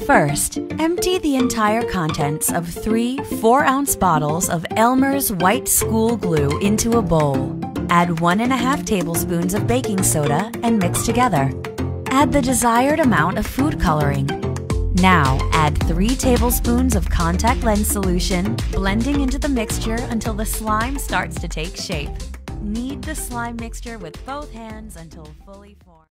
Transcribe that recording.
First, empty the entire contents of 3 4-ounce bottles of Elmer's White School Glue into a bowl. Add 1½ tablespoons of baking soda and mix together. Add the desired amount of food coloring. Now add 3 tablespoons of contact lens solution, blending into the mixture until the slime starts to take shape. Knead the slime mixture with both hands until fully formed.